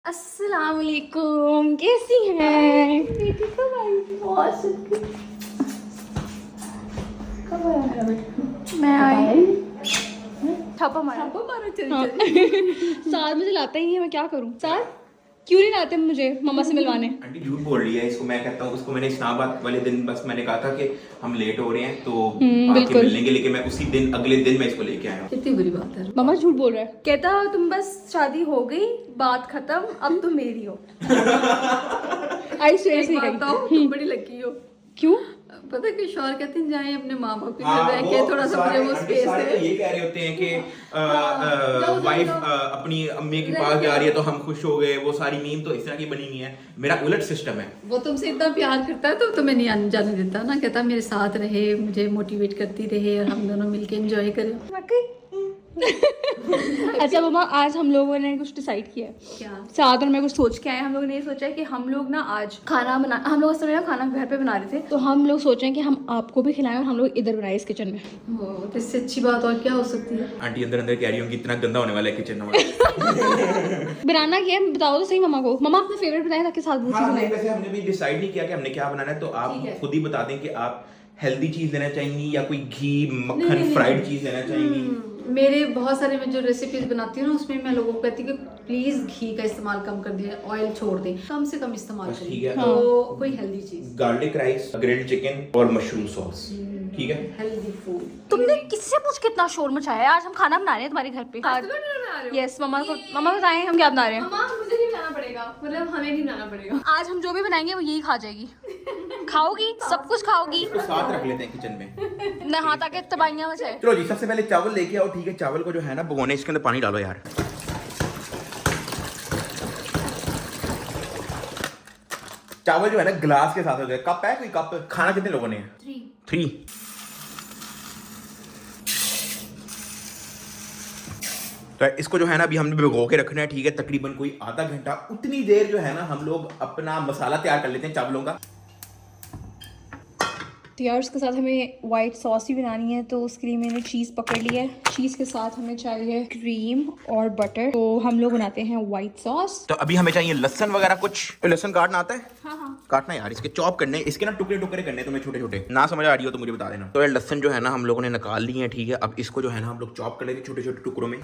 अस्सलाम वालेकुम, कैसी हैं? बेटी कब आई थी? बहुत शुक्रिया। कब आया मेरा बेटा? मैं आई। छापा मारा चल हाँ। साथ मुझे लाता ही नहीं है, मैं क्या करूं? साथ क्यों नहीं लाते मुझे मम्मा से मिलवाने? आंटी झूठ बोल रही है इसको। मैं कहता हूँ उसको मैंने इस्लामाबाद वाले दिन बस मैंने कहा था कि हम लेट हो रहे हैं तो आके बिल्कुल। मिल लेंगे, लेकिन मैं उसी दिन अगले दिन मैं इसको लेके आया हूँ। कितनी बुरी बात है। मम्मा झूठ बोल रहा है। कहता तुम बस शादी हो गई, बात खत्म, अब तुम मेरी हो। आई स्वेयर एक से बात बताओ, तुम बड़ी लकी हो। क्यों? पता है कि शौहर कहते हैं जाए अपने माँ बाप के हाँ, घर रह के थोड़ा सा सारे- प्रेम आंटी स्पेस सारे तो है। ये कह रहे होते हैं कि जाओ, वाइफ जाओ। अपनी अम्मी के रह पास के जा रही है तो हम खुश हो गए। वो सारी मीम तो इस तरह की बनी हुई है। मेरा उलट सिस्टम है। वो तुमसे इतना प्यार करता है तो तुम्हें नहीं आने जाने देता ना। कहता मेरे साथ रहे, मुझे मोटिवेट करती रहे और हम दोनों मिलके एंजॉय करें। अच्छा मम्मा, आज हम लोगों ने कुछ डिसाइड किया है। क्या? साथ में कुछ सोच के क्या है, हम लोगों ने ये सोचा है कि हम लोग ना आज खाना बना, हम लोग असल में ना खाना घर पे बना रहे थे। तो हम लोग सोच रहे हैं कि हम आपको भी खिलाएं और हम लोग इधर बनाए इस किचन में। तो इससे अच्छी बात और क्या हो सकती है। आंटी अंदर अंदर कह रही होंगी इतना गंदा होने वाला है किचन में। बनाना क्या है बताओ तो सही मम्मा को। मम्मा अपना फेवरेट बताएं ताकि साथ वो चीज़ हाँ, नहीं, बनाए। वैसे हमने भी डिसाइड नहीं किया कि हमने क्या बनाना है, तो ठीक आप है। खुद ही बता दें कि आप हेल्दी चीज लेना चाहेंगी या कोई घी नहीं, मक्खन नहीं, फ्राइड नहीं। चीज लेना चाहेंगी। मेरे बहुत सारे मैं जो रेसिपीज बनाती हूँ ना उसमें मैं लोगों को कहती हूँ कि प्लीज घी का इस्तेमाल कम कर दें, ऑयल छोड़ दें, कम से कम इस्तेमाल बस ठीक करें। है। तो कोई हेल्दी चीज, गार्लिक राइस, ग्रिल्ड चिकन और मशरूम सॉस, ठीक है। Healthy food. तुमने किससे पूछ के इतना शोर मचाया है? आज हम खाना बना रहे हैं तुम्हारे घर पे। यस मम्मा को, मम्मा बताएं हम क्या बना रहे हैं। मम्मा मुझे नहीं बनाना पड़ेगा, मतलब हमें नहीं बनाना पड़ेगा। आज हम जो भी बनाएंगे वो यही खा जाएगी। खाओगी, सब कुछ खाओगी इसको साथ रख लेते हैं किचन में। ना, हाँ, ताकि तबाहियां मचाए। चलो जी, सबसे पहले चावल लेके आओ, ठीक है। चावल को जो है ना भगोने, इसके अंदर पानी डालो यार। चावल जो है ना गिलास के साथ हो जाए। कप है कोई? कप खाना कितने लोगों ने? 3। तो इसको जो है ना अभी हमने भिगो के रखना है, ठीक है। तकरीबन कोई आधा घंटा, उतनी देर जो है ना हम लोग अपना मसाला तैयार कर लेते हैं चावलों का। तो यार उसके साथ हमें वाइट सॉस भी बनानी है, तो उसके लिए मैंने चीज़ पकड़ लिया है। चीज़ के साथ हमें चाहिए क्रीम और बटर। तो हम लोग बनाते हैं वाइट सॉस। तो अभी हमें चाहिए लहसन वगैरह कुछ। तो लहसन काटना आता है? हाँ। काटना यार, इसके चॉप करने, इसके ना टुकड़े टुकड़े करने तुम्हें छोटे छोटे। ना समझ आ रही हो तो मुझे बता देना। तो यार लहसन जो है ना हम लोगों ने निकाल ली है, ठीक है। अब इसको जो है ना हम लोग चॉप कर लेंगे छोटे छोटे टुकड़ों में।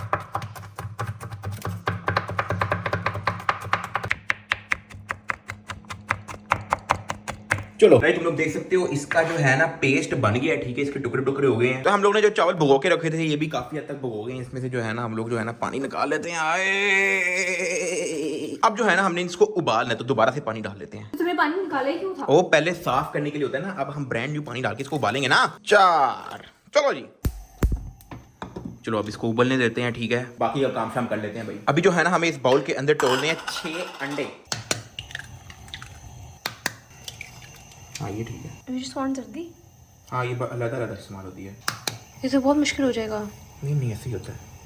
चलो भाई, तुम लोग देख सकते हो इसका जो है ना पेस्ट बन गया है, ठीक है। इसके टुकड़े टुकड़े हो गए हैं। तो हम लोग ने जो चावल भगो के रखे थे ये भी काफी हद तक भगो गए हैं। इसमें से जो है ना हम लोग जो है ना पानी निकाल लेते हैं। आए, अब जो है ना हमने इसको उबालना है, तो दोबारा से पानी डाल लेते हैं। तुम्हें पानी निकाला ही क्यों था? वो पहले साफ करने के लिए होता है ना। अब हम ब्रांड न्यू पानी डाल के इसको उबालेंगे ना। 4। चलो जी, चलो अब इसको उबलने देते हैं, ठीक है। बाकी का काम शाम कर लेते हैं भाई। अभी जो है ना हमें इस बाउल के अंदर तोड़ने हैं 6 अंडे। हाँ ये ठीक है। जल्दी, हाँ ये अलग अलग इस्तेमाल होती है। ये तो बहुत मुश्किल हो जाएगा। नहीं नहीं ऐसे ही होता है।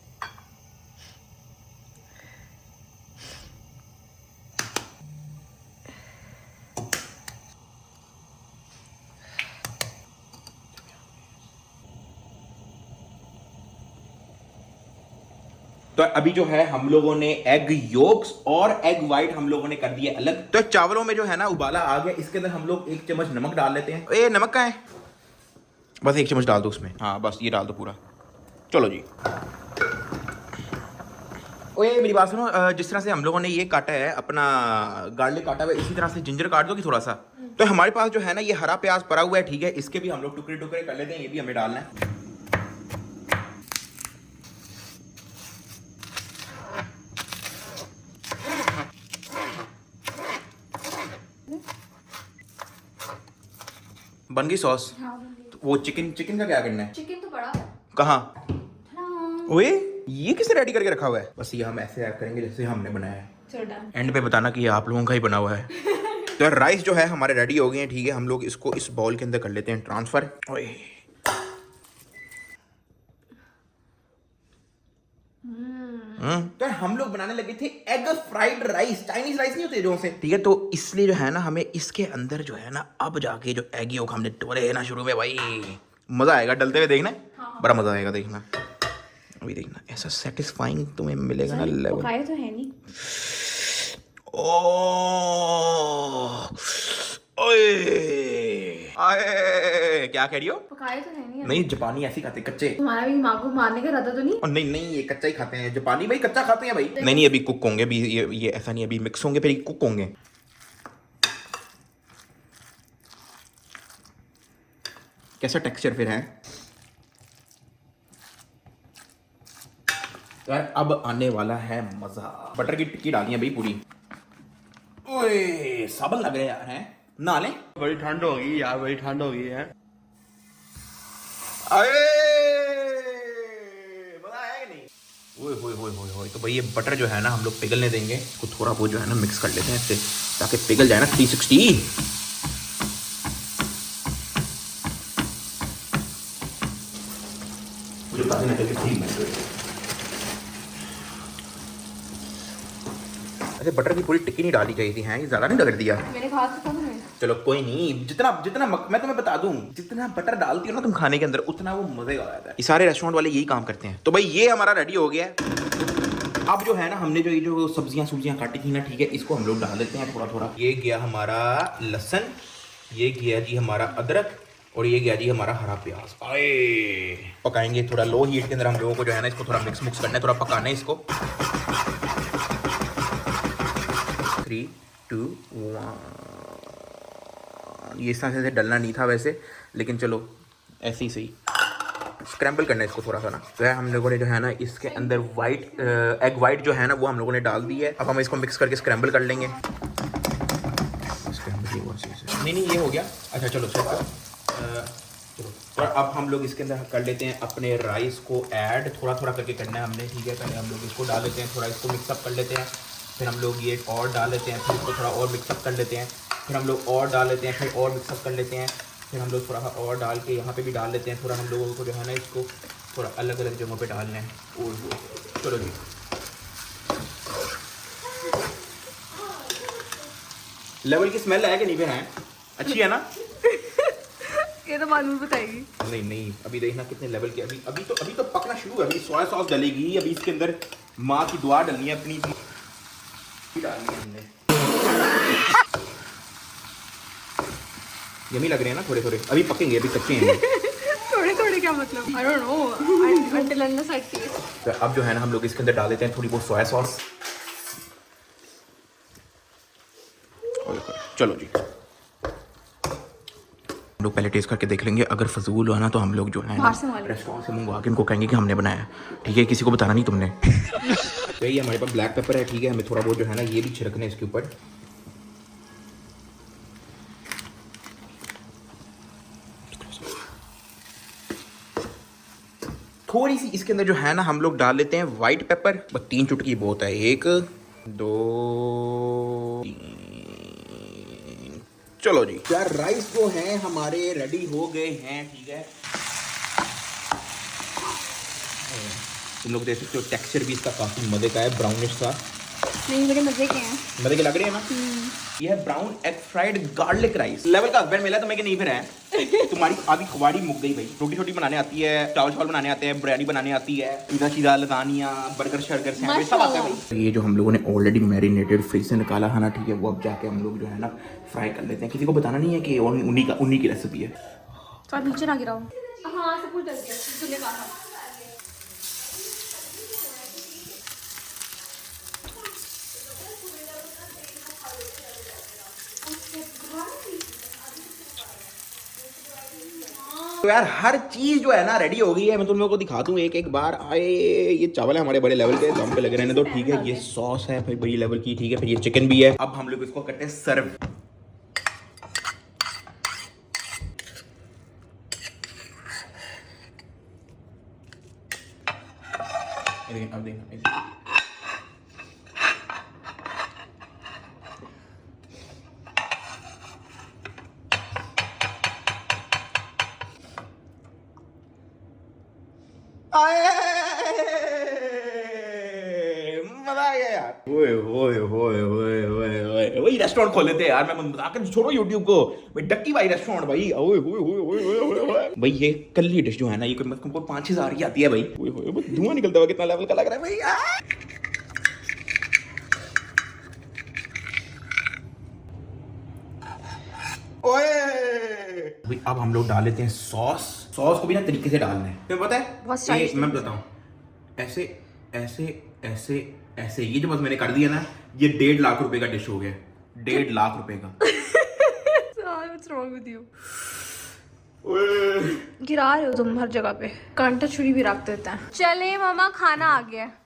तो अभी जो है हम लोगों ने एग योक्स और एग वाइट हम लोगों ने कर दिए अलग। तो चावलों में जो है ना उबाला आ गया। इसके अंदर हम लोग 1 चम्मच नमक डाल लेते हैं। ए नमक कहाँ है? बस 1 चम्मच डाल दो उसमें। हाँ बस ये डाल दो पूरा। चलो जी। ओए मेरी बात सुनो, जिस तरह से हम लोगों ने ये काटा है अपना गार्लिक काटा हुआ है, इसी तरह से जिंजर काट दो कि थोड़ा सा। तो हमारे पास जो है ना ये हरा प्याज पड़ा हुआ है, ठीक है। इसके भी हम लोग टुकड़े टुकड़े कर लेते हैं। ये भी हमें डालना है। बन गई सॉस? हाँ, तो वो चिकन का क्या करना है? चिकन तो बड़ा है। कहाँ? ओए ये किसने रेडी करके रखा हुआ है? बस ये हम ऐसे ऐड करेंगे जैसे हमने बनाया है। चलो डन। एंड पे बताना कि ये आप लोगों का ही बना हुआ है। तो राइस जो है हमारे रेडी हो गए हैं, ठीक है। हम लोग इसको इस बाउल के अंदर कर लेते हैं ट्रांसफर। ओए तो हम लोग बनाने लगे थे egg fried rice. Chinese rice नहीं होते जो से, ठीक है। तो इसलिए जो है ना हमें इसके अंदर जो है ना अब जाके जो एग योग हमने डोले है ना शुरू में, भाई मजा आएगा डलते हुए देखना। बड़ा मजा आएगा देखना। अभी देखना ऐसा सेटिस्फाइंग तुम्हें मिलेगा ना लेवल। पकाए तो है नहीं। आए, क्या कह रही हो? पकाए तो है नहीं। नहीं, जापानी ऐसे खाते कच्चे। तुम्हारा भी दिमाग को मारने का इरादा तो नहीं? और नहीं नहीं, ये कच्चा ही खाते हैं जापानी भाई, कच्चा खाते हैं भाई। नहीं नहीं, अभी कुक होंगे, अभी ये ऐसा नहीं, अभी मिक्स होंगे फिर कुक होंगे। कैसा टेक्सचर फिर है यार। अब आने वाला है मजा। बटर की टिक्की डालनी है भाई पूरी। ओए साबन लग रहे यार, हैं ना ले। बड़ी ठंड हो गई यार, बड़ी ठंड हो गई है। अरे मजा आया कि नहीं? ओए होए होए होए होए। तो भाई ये बटर जो है ना हम लोग पिघलने देंगे इसको, थोड़ा बहुत जो है ना मिक्स कर लेते हैं इससे ताकि पिघल जाए ना 360। मुझे पता नहीं चलती ठीक है। अरे बटर की पूरी टिक्की नहीं डाली चाहिए थी, हैं ये ज्यादा नहीं रगड़ दिया मैंने कहा था तुम्हें। चलो कोई नहीं, जितना जितना मैं तुम्हें बता दूं, जितना बटर डालती हो ना तुम खाने के अंदर उतना वो मजे का आता है। ये सारे रेस्टोरेंट वाले यही काम करते हैं। तो भाई ये हमारा रेडी हो गया है। अब जो है ना हमने जो सब्जियां काटी थी ना, ठीक है, इसको हम लोग डाल देते हैं थोड़ा थोड़ा। ये गया हमारा लहसुन, ये गया जी हमारा अदरक, और ये गया जी हमारा हरा प्याज। आए पकाएंगे थोड़ा लो हीट के अंदर हम लोगों को जो है ना इसको थोड़ा मिक्स करना है, थोड़ा पकाना है इसको। 3, 2, 1। ये इस तरह से डलना नहीं था वैसे, लेकिन चलो ऐसे ही सही। स्क्रैम्बल करना है इसको थोड़ा सा ना। तो है हम लोगों ने जो है ना इसके अंदर एग वाइट जो है ना वो हम लोगों ने डाल दी है। अब हम इसको मिक्स करके स्क्रैम्बल कर लेंगे। नहीं ये हो गया। अच्छा चलो चलो। तो अब हम लोग इसके अंदर कर लेते हैं अपने राइस को ऐड, थोड़ा थोड़ा करके करना है हमने, ठीक है। पहले हम लोग इसको डाल लेते हैं, थोड़ा इसको मिक्सअप कर लेते हैं, फिर हम लोग ये और डाल लेते हैं, फिर इसको थोड़ा और मिक्सअप कर लेते हैं, फिर हम लोग और डाल लेते हैं, फिर और मिक्सअप कर लेते हैं, फिर हम लोग थोड़ा सा और डाल के यहाँ पे भी डाल लेते हैं। थोड़ा हम लोगों को जो है ना इसको थोड़ा अलग अलग जगहों पे डालना है। चलो जी। लेवल की स्मेल है कि नहीं? फिर है अच्छी है ना? ये तो मालूम बताएगी। नहीं नहीं, अभी देखना कितने लेवल के। अभी तो पकना शुरू है। अभी सोया सॉस डलेगी, अभी इसके अंदर माँ की दुआ डलनी है, अपनी डालनी है हमने। यमी लग रहे हैं ना थोड़े थोड़े, अभी पकेंगे, अभी कच्चे हैं। थोड़े थोड़े क्या मतलब? I don't know, until unless I taste। तो अब जो है ना हम लोग इसके अंदर डाल देते हैं थोड़ी बहुत सोया सॉस। चलो जी, हम लोग पहले टेस्ट करके देख लेंगे। अगर फजूल हुआ ना तो हम लोग जो है रेस्टोरेंट से मंगवा के इनको कहेंगे कि हमने बनाया, ठीक है, किसी को बताना नहीं तुमने। तो ये हमारे पास ब्लैक पेपर है, ठीक है, हमें थोड़ा बहुत जो है ना ये भी छिड़कना है इसके ऊपर। थोड़ी सी इसके अंदर जो है ना हम लोग डाल लेते हैं वाइट पेपर, बस 3 चुटकी बहुत है। 1, 2, 3। चलो जी यार, राइस जो है हमारे रेडी हो गए हैं, ठीक है। तुम लोग देख सकते हो टेक्सचर भी इसका काफी मजे का है, ब्राउनिश सा। नहीं, बड़े मजे के हैं। मजे के लग रहे हैं ना? ये है brown egg fried garlic rice. Level का हस्बैंड मिला तुम्हें कि नहीं? फिर है तुम्हारी आधी खुबाड़ी मुक गई भाई। रोटी छोटी बनाने आती है, चावल बनाने आते हैं, बिरयानी बनाने आती है, सीधा सीधा लसानिया, बर्गर शर्गर सैंडविच सब आता है भाई। ये जो हम लोगों ने ऑलरेडी मैरिनेटेड फ्रिज से निकाला है ना, ठीक है, वो अब जाके हम लोग जो है ना फ्राई कर लेते हैं। किसी को बताना नहीं है कि उन्हीं की रेसिपी है। तो आप नीचे ना गिराओ। हाँ, सब कुछ डल गया, तूने कहा। तो यार हर चीज जो है ना रेडी हो गई है। मैं तुम लोगों को दिखा दूं एक बार। आए, ये चावल है हमारे बड़े लेवल के, दम पे लग रहे हैं तो ठीक है। ये सॉस है भाई बड़ी लेवल की, ठीक है। फिर ये चिकन भी है। अब हम लोग इसको करते हैं सर्व। अब देखना मजा आ गया यार। वही रेस्टोरेंट खोल लेते हैं यार। मैं बताकर छोड़ो यूट्यूब को भाई। डक्की भाई रेस्टोरेंट भाई। भाई ये कल्ली डिश जो है ना ये 5-6 हज़ार की आती है भाई। धुआं निकलता हुआ कितना लेवल का लग रहा है भाई। भाई अब हम लोग डाल लेते हैं सॉस। सॉस को भी ना तरीके से डालना है, तुम्हें पता है? बहुत स्टाइलिश मैं बताऊं, ऐसे ऐसे ऐसे ऐसे, ये जो बस मैंने कर दिया ना, ये 1.5 लाख रुपए का डिश हो गया। 1.5 लाख रुपए का। What's wrong with you? गिरा रहे हो तुम हर जगह पे, कांटा छुरी भी रख देते हैं। चले मामा, खाना आ गया है।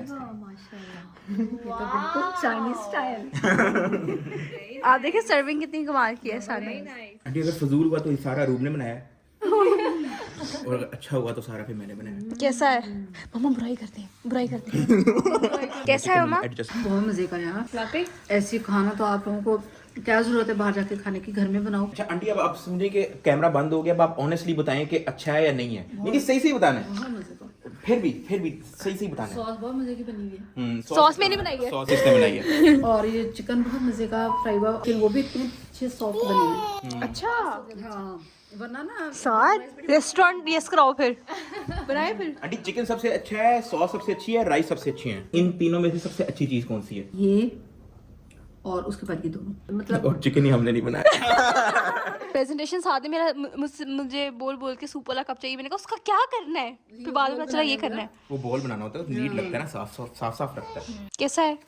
Chinese style. आप देखिए सर्विंग कितनी कमाल की है सारी। आंटी अगर फजूल हुआ तो सारा रूप ने बनाया है और अगर अच्छा हुआ तो सारा फिर मैंने बनाया। कैसा है मामा? बुराई करते हैं, बुराई करते हैं। कैसा है मामा? बहुत मजे का यार। ऐसी खाना तो आप लोगों को क्या जरूरत है बाहर जाके खाने की, घर में बनाओ। अच्छा आंटी, अब आप समझे कि कैमरा बंद हो गया, अब आप ऑनेस्टली बताएं कि अच्छा है या नहीं है, लेकिन सही सही बताना है। बहुत मजे का। फिर भी सही सही बताना है। सॉस बहुत मजे की बनी हुई है। सॉस मैंने बनाई है। सॉस इसने बनाई है। और ये चिकन बहुत मजे का फ्राई हुआ, फिर वो भी इतनी अच्छे सॉफ्ट बनी है। अच्छा हाँ, वरना ना सार रेस्टोरेंट यस कराओ फिर बनाए फिर। आंटी चिकन सबसे अच्छा है, सॉस सबसे अच्छी है, राइस सबसे अच्छी है। इन तीनों में से सबसे अच्छी चीज कौन सी है? ये और उसके बाद ये दोनों, मतलब और चिकन ही हमने नहीं बनाया। प्रेजेंटेशन साथ में मेरा मुझे बोल के सूप वाला कप चाहिए। मैंने कहा उसका क्या करना है, फिर बाद में पता चला ये करना है। वो बॉल बनाना होता है तो नीट लगता है ना, साफ साफ लगता है। कैसा है?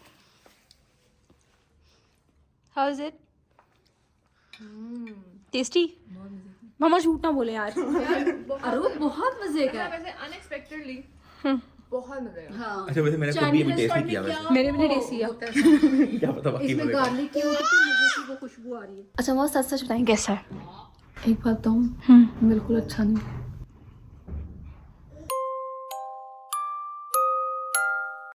How is it? टेस्टी? मामा झूठ ना बोले यार। अरे वो बहुत मजे का है। वैसे अनएक्सपेक्टेडली बहुत मजे का। हाँ, अच्छा वैसे मैंने कभी भी टेस्ट नहीं किया वैसे। मेरे भी टेस्ट किया। क्या पता बाकी इसमें मजे का। गार्लिक की वो कितनी मजे की वो खुशबू आ रही है। अच्छा वो सच सच बताएं कैसा है? एक बात बताऊं, बिल्कुल अच्छा नहीं।